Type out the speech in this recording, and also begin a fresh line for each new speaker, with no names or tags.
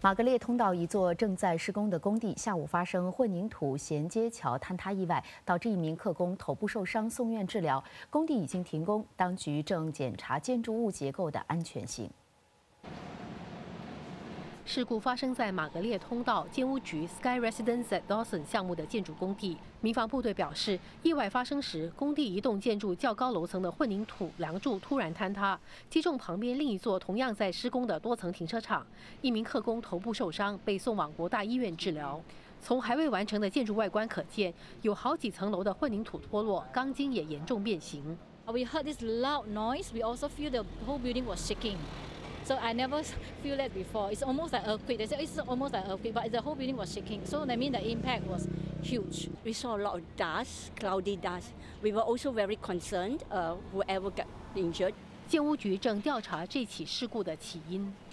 马格列通道一座正在施工的工地下午发生混凝土衔接桥坍塌意外，导致一名客工头部受伤送院治疗。工地已经停工，当局正检查建筑物结构的安全性。
事故发生在马格列通道建屋局 Sky Residence at Dawson 项目的建筑工地。民防部队表示，意外发生时，工地一栋建筑较高楼层的混凝土梁柱突然坍塌，击中旁边另一座同样在施工的多层停车场。一名客工头部受伤，被送往国大医院治疗。从还未完成的建筑外观可见，有好几层楼的混凝土脱落，钢筋也严重变形。
We heard this loud noise. We also feel the whole building was shaking. So I never feel that before. It's almost like earthquake. They say it's almost like earthquake, but the whole building was shaking. So that means the impact was huge.
We saw a lot of dust, cloudy dust. We were also very concerned. Whoever got injured.
建屋局正调查这起事故的起因。